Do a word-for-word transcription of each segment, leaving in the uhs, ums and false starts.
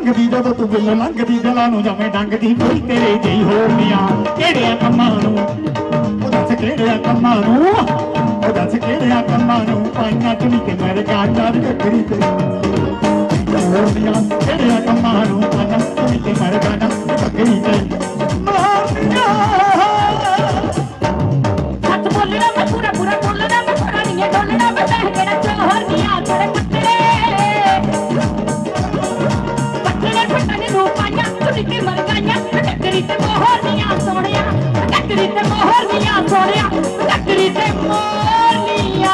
लंघदी जदों तू बिल लंघदी दिलां नूं जमे डंगदी कोई तेरे जेही होरनियां किहड़ियां कम्मां नूं ओ दस किहड़ियां कम्मां नूं ओ दस किहड़ियां कम्मां नूं पाइयां चुनी ते मेरे गाजां ककरी ते होरनियां किहड़ियां कम्मां नूं पाइयां चुनी ते मेरे गाजां ककरी ते मारनियां हथ बोलना मैं पूरा पूरा बोलना मैं थोड़ा नहीं डोलना मैं बह केड़ा चोरनियां थोड़े पत्ते पत्ते पत्ते नूं पाइयां चुनी ते मर गाइयां ककरी ते मोहरनियां सोहणिया ककरी ते मोहरनियां सोहणिया ककरी ते मोहरनियां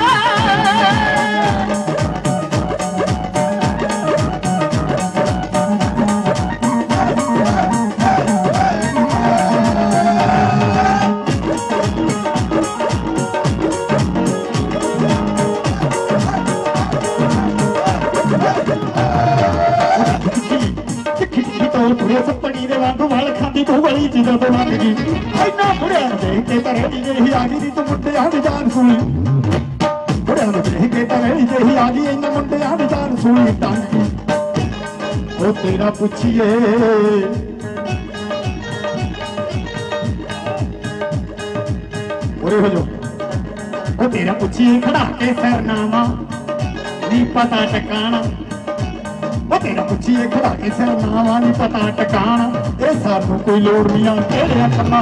सपनी दे वांगू वाल खांदी तू बड़ी चीज़ों तो लग गई इन्ना बुढ़िया देख के तरह दी जेही आ गई तू मुंडिया दी जान सुनी बुढ़िया देख के तरह दी जेही आ गई इन्ना मुंडिया दी जान सुनी टांगी ओ तेरा पुछिए ओरे हो जो ओ तेरा पुछिए खड़ा के सरनामा नी पता टकाना ओ तेरा पुछिए खड़ा के सरनामा नी पता टकाना ए सानू कोई लोड़ नहीं किहड़ियां कम्मां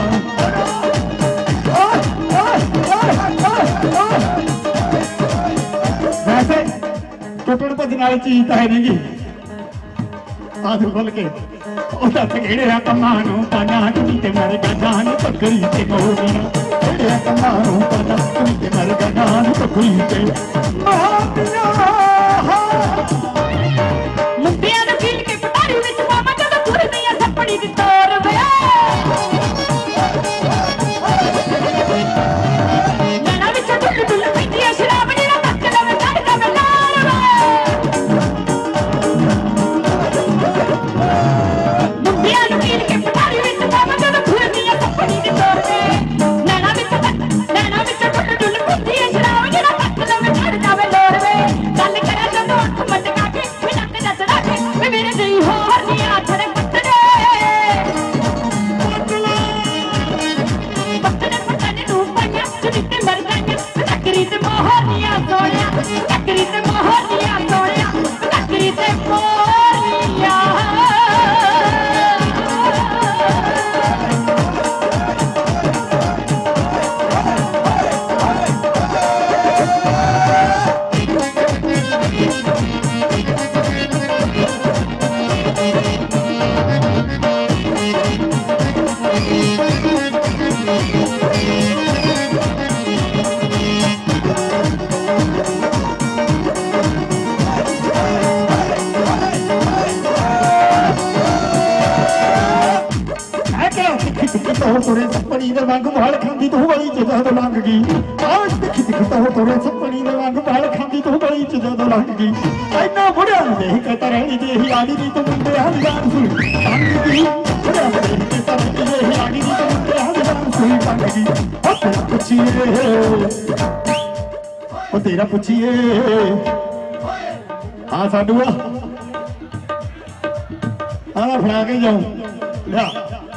वैसे टुटण भजन वाली चीज तो है नहीं आदू खोल के ओ दस किहड़ियां कम्मां नूं पाइयां चुनी ते मेरे गाजां पकड़ी ते मोरनियां किहड़ियां कम्मां नूं पाइयां चुनी ते मेरे गाजां पकड़ी ते मोरनियां मुंडियां नूं कील के पटारी विच मामा जदों तुरदी आ सपनी दी तोर वे नैना विच डुल डुल पैंदी आ शराब जेड़ा तक लवे चढ़दा वे लाल वे मुंडियां नूं कील के पटारी विच मामा जदों तुरदी आ सपनी दी तोर वे नैना विच नैना विच डुल डुल पैंदी आ शराब जेड़ा तक लवे चढ़दा वे लोर वे गल करे जदों अख मटका के नक नचड़ा के मेरे जेही होरनियां थड़े पत्ते पत्ते पत्ते नूं पाइयां चुनी ते मर गाइयां ककरी ते मोहरनियां सोहणिया ककरी ते मोहरनियां सोहणिया ककरी ते मोहरनियां तोरे सपनी दे वांग वाल खांदी तू बड़ी चीज़ों तो लंघ गई आज दिख दिख तो तोरे सपनी दे वांग वाल खांदी तू बड़ी चीज़ों तो लंघ गई इन्ना बुढ़िया देख के तरह दी जेही आ गई तू मुंडिया दी जान सुनी टांगी बुढ़िया देख के तरह दी जेही आ गई तू मुंडिया दी जान सुनी टांगी ओ तेरा पुछिए ओ तेरा पुछिए हाँ साडूआ हाँ फड़ा के जाऊं लिया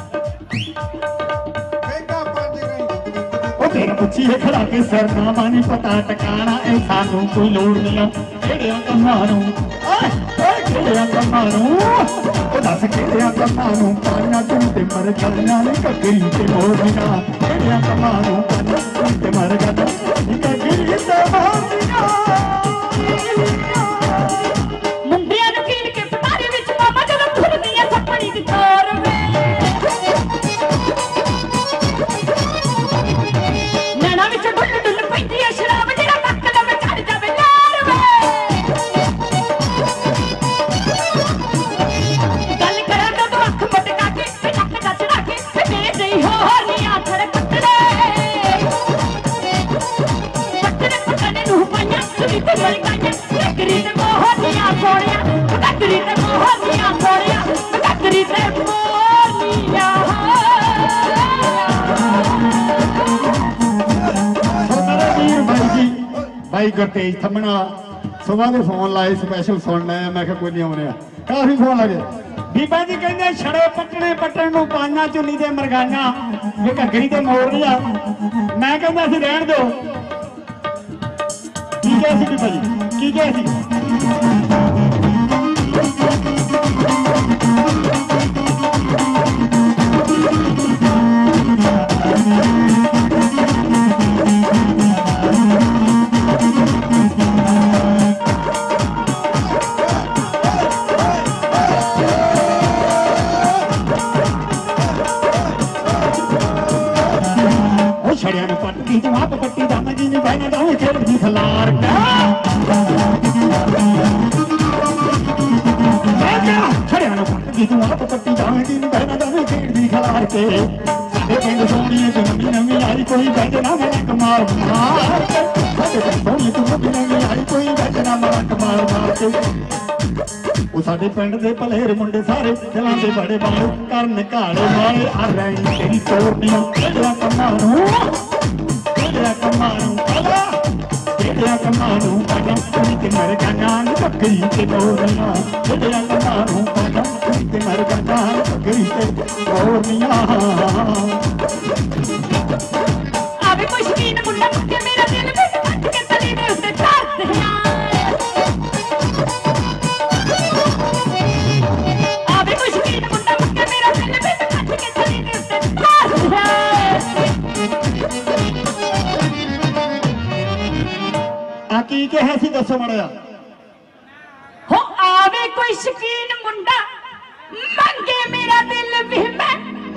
तेरा पुछिए खड़ा के सरनामा नी पता टकाना ए सानू कोई लोड़ नहीं किहड़ियां कम्मां नूं किहड़ियां कम्मां नूं ओ दस किहड़ियां कम्मां नूं पाइयां चुनी ते मर गाइयां नी ककरी ते मोरनियां किहड़ियां कम्मां नूं पाइयां चुनी ते मर गाइयां नी ककरी ते मोरनियां मुंडियां नूं कील के पटारी विच मामा जदों तुरदी आ सपनी दी तोर वे नैना विच डुल डुल पैंदी आ शराब जेड़ा तक लवे चढ़दा वे लाल वे गल करा जदों अख मटका के नक नचड़ा के मेरे जेही होरनियां थड़े पत्ते पत्ते पत्ते नूं पाइयां चुनी ते मर गाइयां ककरी ते मोहरनियां सोहणिया ककरी ते मोहरनियां सोहणिया ककरी ते मोहरनियां भाई गुरतेज थमना ਸੁਬਾਹ ਦੇ ਫੋਨ ਲਾਏ ਸਪੈਸ਼ਲ ਸੁਣ ਲਏ ਮੈਂ ਕਿਹਾ ਕੋਈ ਨਹੀਂ ਆਉਣੇ ਆ ਕਾਫੀ ਫੋਨ ਲੱਗੇ ਬੀਬਾ ਜੀ ਕਹਿੰਦੇ ਛੜੇ ਪੱਟਣੇ ਪੱਟਣ ਨੂੰ ਪਾਈਆਂ ਚੁੰਨੀ ਦੇ ਮਰਗਾਈਆਂ ਵੀ ਘੱਗਰੀ ਤੇ ਮੋੜ ਲਿਆ ਮੈਂ ਕਹਿੰਦਾ ਸੀ ਰਹਿਣ ਦਿਓ ਕੀ ਕਿਹਾ ਸੀ ਬੀਬਾ ਜੀ ਕੀ ਕਿਹਾ ਸੀ ਛੜਿਆਂ ਨੂੰ ਪੱਟੀ ਤੂੰ ਆਪ ਪੱਟੀ ਦਾ ਮੈਂ ਜੀ ਨਹੀਂ ਬਹਿਣਾ ਤਾਂ ਉਹ ਖੇਡਦੀ ਖਲਾਰ ਕਾ ਛੜਿਆਂ ਨੂੰ ਪੱਟੀ ਤੂੰ ਆਪ ਪੱਟੀ ਦਾ ਮੈਂ ਜੀ ਨਹੀਂ ਬਹਿਣਾ ਤਾਂ ਉਹ ਖੇਡਦੀ ਖਲਾਰ ਕੇ ਸਾਡੇ ਪਿੰਡ ਸੋਹਣੀਏ ਤੂੰ ਨਵੀਂ ਨਵੀਂ ਆਈ ਕੋਈ ਬੈਠਣਾ ਮੇਰਾ ਕਮਾਲ ਮਾਰ ਕੇ ਸਾਡੇ ਪਿੰਡ ਸੋਹਣੀਏ ਤੂੰ ਨਵੀਂ ਨਵੀਂ ਆਈ ਕੋਈ ਬੈਠਣਾ ਮੇਰਾ ਕਮਾਲ ਮਾਰ ਕੇ ਉਹ ਸਾਡੇ ਪਿੰਡ ਦੇ ਭਲੇਰ ਮੁੰਡੇ ਸਾਰੇ ਦਿਲਾਂ ਦੇ ਬੜੇ ਬਾਲ ਕਰਨ ਘਾੜੇ ਵਾਲੇ ਆ ਰਹੀ ਤੇਰੀ ਤੋੜਨੀ ਜਿਹੜਾ ਕੰਮਾਂ ਨੂੰ ਜਿਹੜਾ ਕੰਮਾਂ ਨੂੰ ਆਲਾ ਜਿਹੜਾ ਕੰਮਾਂ ਨੂੰ ਆਲਾ ਤੇ ਮਰ ਗਾਣਾ ਬੱਕਰੀ ਤੇ ਮੋਰਨੀਆਂ ਜਿਹੜਾ ਕੰਮਾਂ ਨੂੰ ਆਲਾ ਤੇ ਮਰ ਗਾਣਾ ਬੱਕਰੀ ਤੇ ਮੋਰਨੀਆਂ ਆਵੇ ਕੋਈ ਸ਼ਕੀਨ ਮੁੰਡਾ ਕਿ ਮੇਰਾ ਦਿਲ ਵਿੱਚ ਕੱਟ ਕੇ ਤਲੀ ਦੇ ਉੱਤੇ ਧਰਦਿਆਂ ਕੀ ਕਿਹਾ ਸੀ ਦੱਸੋ ਮੜਿਆ ਹੋ ਆਵੇ ਕੋਈ ਸ਼ਕੀਨ ਮੁੰਡਾ ਮੰਗੇ ਮੇਰਾ ਦਿਲ ਵੀ ਮੈਂ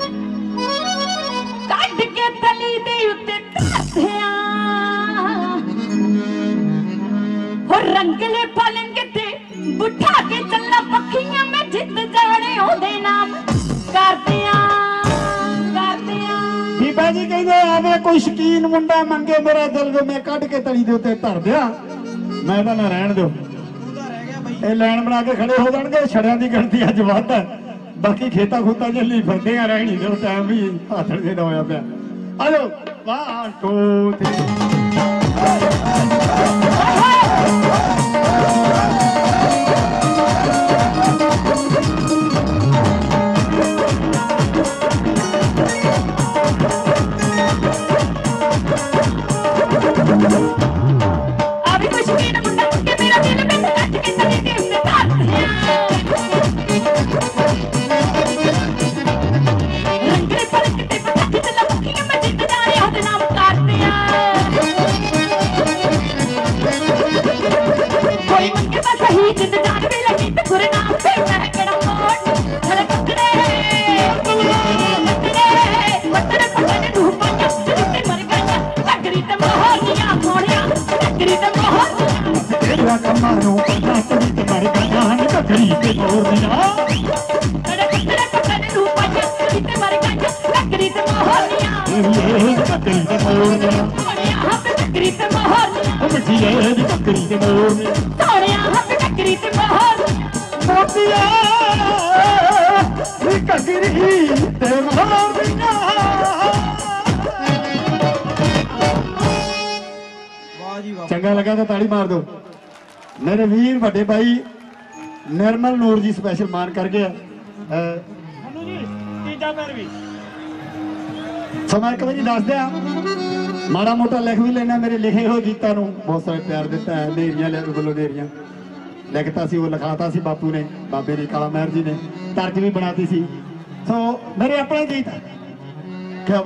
ਕੱਢ ਕੇ ਤਲੀ ਦੇ ਉੱਤੇ ਧਰਦਿਆਂ ਹੋ ਰੰਗਲੇ ਪਲੰਗ ਤੇ ਬਿਠਾ ਕੇ ਚੱਲਾ ਪੱਖੀਆਂ ਮੈਂ ਜਿੱਤ ਜਾਣੇ ਉਹਦੇ ਨਾਮ ਕਰਦਿਆਂ ਕਰਦਿਆਂ ਬੀਬਾ ਜੀ ਕਹਿੰਦੇ ਆਵੇ ਕੋਈ ਸ਼ਕੀਨ ਮੁੰਡਾ ਮੰਗੇ ਮੇਰਾ ਦਿਲ ਵੀ ਮੈਂ ਕੱਢ ਕੇ ਤਲੀ ਦੇ ਉੱਤੇ ਧਰ ਦਿਆਂ ਮੈਂ ਤਾਂ ਨਾ ਰਹਿਣ ਦਿਓ ਇਹ ਲਾਈਨ ਬਣਾ ਕੇ ਖੜੇ ਹੋ ਜਾਣਗੇ ਛੜਿਆਂ ਦੀ ਗਿਣਤੀ ਅੱਜ ਵੱਧ ਹੈ ਬਾਕੀ ਖੇਤਾਂ ਖੂਤਾਂ ਜੱਲੀ ਫਿਰਦੇ ਆ ਰਹਿਣੀ ਦਿਓ ਟਾਈਮ ਵੀ ਹਾਥੜ ਦੇ ਦਾ ਹੋਇਆ ਪਿਆ ਆ ਜਾਓ ਵਾਹ ਟੂ ਕੰਮਾਂ ਨੂੰ ਪਤਾ ਤੇਰੀ ਤੇ ਮਰ ਗਾਣਾ ਬੱਕਰੀ ਤੇ ਮੋਰਨੀਆਂ ਤੇਰੇ ਤੇਰੇ ਪੱਕਣ ਨੂੰ ਪਾਇਆ ਤੇਰੀ ਤੇ ਮਰ ਗਾਣਾ ਬੱਕਰੀ ਤੇ ਮੋਰਨੀਆਂ ਇਹ ਬੱਕਰੀ ਤੇ ਮੋਰਨੀਆਂ ਸੋਹਣਿਆ ਹੱਥ ਬੱਕਰੀ ਤੇ ਮੋਰਨੀਆਂ ਉਹ ਮਿੱਠੀ ਇਹ ਦੀ ਬੱਕਰੀ ਤੇ ਮੋਰਨੀਆਂ ਸੋਹਣਿਆ ਹੱਥ ਬੱਕਰੀ ਤੇ ਮੋਰਨੀਆਂ ਮੋਤੀਆ ਇਹ ਬੱਕਰੀ ਤੇ ਮੋਰਨੀਆਂ ਵਾਹ ਜੀ ਵਾਹ ਚੰਗਾ ਲੱਗਾ ਤਾਂ ਤਾੜੀ ਮਾਰ ਦੋ मेरे वीर ਵੱਡੇ भाई निर्मल नूर जी स्पेशल मान कर गया समा एक बारी दस दिया माड़ा मोटा लिख भी लेना मेरे लिखे हुए गीतों को बहुत सारे प्यार दिता है नेरियां बोलो नेरियां लिखता सी वो लिखाता सी बापू ने बाबे ने काला महर जी ने तर्ज भी बनाती सी सो मेरे अपने गीत क्या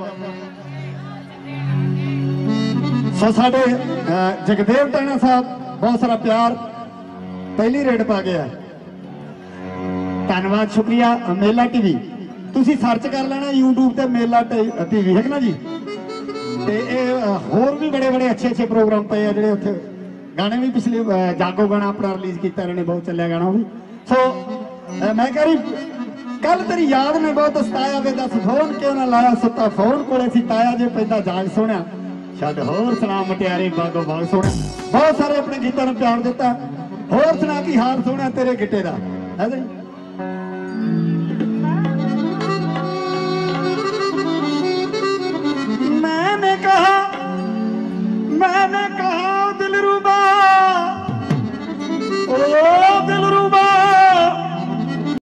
सो साडे जगदेव टैना साहब बहुत सारा प्यार पहली रेड पा गया धन्यवाद शुक्रिया मेला टीवी तुसी सर्च कर लेना यूट्यूब ते मेला टीवी है ना जी ते होर भी बड़े बड़े अच्छे अच्छे प्रोग्राम पे है जिहड़े उत्थे गाने भी पिछले जागो गाना अपना रिलीज किया इन्होंने बहुत चलिया गाना भी सो मैं कह रही कल तेरी याद में बहुत सताया वे दस फोन क्यों ना लाया सुता फोन कोले सी ताया जे पैदा जाग सोहणिया छड्ड होर सुना मटियारे बागो बाग सोहणिया बहुत सारे अपने गीतों ने प्यार दिता होर सुना की हाल सोहणिया तेरे गिट्टे दा है जी।